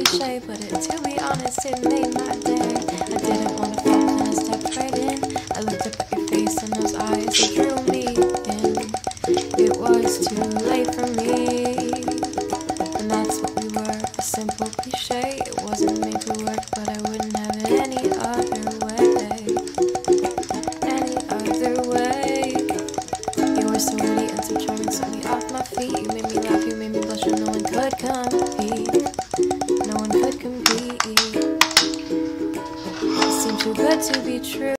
cliche, but to be honest, it made my day. I didn't want to fall and I stepped right in. I looked up at your face and those eyes that drew me in. It was too late for me, and that's what we were, a simple cliche. It wasn't made to work, but I wouldn't have it any other way. Any other way. You were so witty and so charming, set me off my feet. You made me laugh, you made me blush, and no one could compete. No one could compete. It seemed too good to be true.